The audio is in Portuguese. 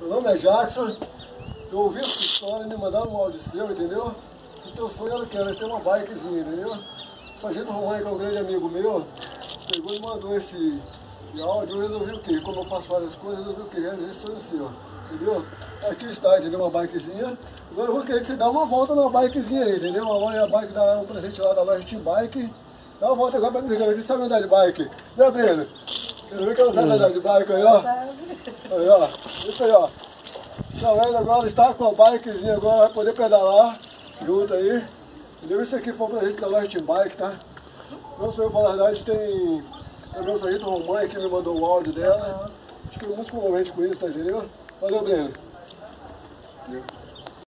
Meu nome é Jackson, eu ouvi essa história, me mandaram um áudio seu, entendeu? E teu sonho era o que? Era ter uma bikezinha, entendeu? O sargento Romão, que é um grande amigo meu, pegou e mandou esse áudio, eu resolvi o quê? Como eu faço várias coisas, eu resolvi o quê? Realizar esse sonho seu, entendeu? Aqui está, entendeu? Uma bikezinha. Agora eu vou querer que você dê uma volta na bikezinha aí, entendeu? A bike dá um presente lá da loja Team Bike. Dá uma volta agora pra mim ver, você sabe andar de bike, né, Breno? Quero ver que ela sabe andar de bike aí, ó. Aí, ó. Isso aí, ó. Então ele agora está com a bikezinha, agora vai poder pedalar junto aí. Entendeu? Isso aqui foi um presente da loja Team Bike, tá? Não sou eu falar a verdade, tem também o sargento Romão que me mandou o áudio dela. Fiquei muito comovente com isso, tá entendeu? Valeu, Breno.